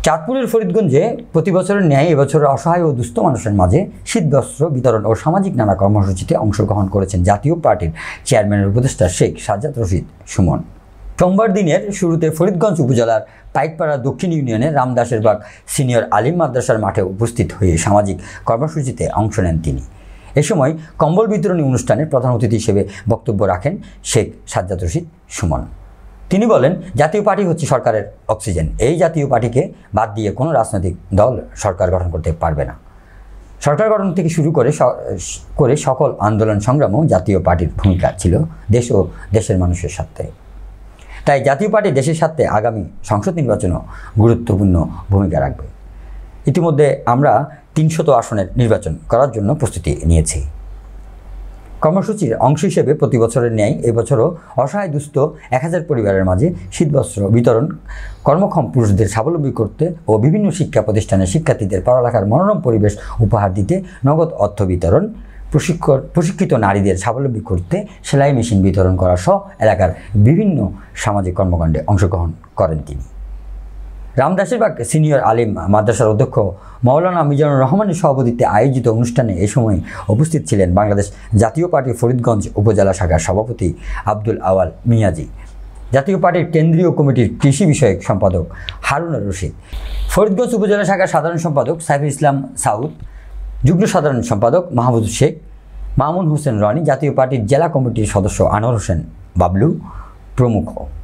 চাঁদপুরের ফরিদগঞ্জে প্রতি বছরের ন্যায় এবছর অসহায় ও দুস্থ মানুষের মাঝে শীতবস্ত্র বিতরণ ও সামাজিক নানা কর্মসূচিতে অংশগ্রহণ করেছেন জাতীয় পার্টির চেয়ারম্যানের উপদেষ্টা শেখ সাজ্জাদ রশিদ সুমন। সোমবার দিনের শুরুতে ফরিদগঞ্জ উপজেলার পাইকপাড়া দক্ষিণ ইউনিয়নের রামদাসেরবাগ সিনিয়র আলিম মাদ্রাসার মাঠে উপস্থিত হয়ে সামাজিক কর্মসূচিতে অংশ নেন তিনি। এ সময় কম্বল বিতরণী অনুষ্ঠানে প্রধান অতিথি হিসেবে বক্তব্য রাখেন শেখ সাজ্জাদ রশিদ সুমন। তিনি বলেন, জাতীয় পার্টি হচ্ছে সরকারের অক্সিজেন। এই জাতীয় পার্টিকে বাদ দিয়ে কোনো রাজনৈতিক দল সরকার গঠন করতে পারবে না। সরকার গঠন থেকে শুরু করে সকল আন্দোলন সংগ্রামও জাতীয় পার্টির ভূমিকা ছিল দেশ ও দেশের মানুষের স্বার্থে। তাই জাতীয় পার্টি দেশের স্বার্থে আগামী সংসদ নির্বাচনও গুরুত্বপূর্ণ ভূমিকা রাখবে। ইতিমধ্যে আমরা ৩০০ আসনের নির্বাচন করার জন্য প্রস্তুতি নিয়েছি। কর্মসূচির অংশ হিসেবে প্রতি বছরের ন্যায় এবছরও অসহায় দুস্থ ১,০০০ পরিবারের মাঝে শীতবস্ত্র বিতরণ, কর্মক্ষম পুরুষদের স্বাবলম্বী করতে ও বিভিন্ন শিক্ষা প্রতিষ্ঠানের শিক্ষার্থীদের পড়ালেখার মনোরম পরিবেশ উপহার দিতে নগদ অর্থ বিতরণ, প্রশিক্ষিত নারীদের স্বাবলম্বী করতে সেলাই মেশিন বিতরণ করা সহ এলাকার বিভিন্ন সামাজিক কর্মকাণ্ডে অংশগ্রহণ করেন তিনি। রামদাসেরবাগ সিনিয়র আলিম মাদ্রাসার অধ্যক্ষ মাওলানা মিজানুর রহমানের সভাপতিত্বে আয়োজিত অনুষ্ঠানে এ সময় উপস্থিত ছিলেন বাংলাদেশ জাতীয় পার্টির ফরিদগঞ্জ উপজেলা শাখার সভাপতি আব্দুল আওয়াল মিয়াজি, জাতীয় পার্টির কেন্দ্রীয় কমিটির কৃষি বিষয়ক সম্পাদক হারুনুর রশিদ, ফরিদগঞ্জ উপজেলা শাখার সাধারণ সম্পাদক সাইফুল ইসলাম সাউদ, যুগ্ম সাধারণ সম্পাদক মাহমুদ শেখ, মামুন হোসেন রনি, জাতীয় পার্টির জেলা কমিটির সদস্য আনোয়ার হোসেন বাবলু প্রমুখ।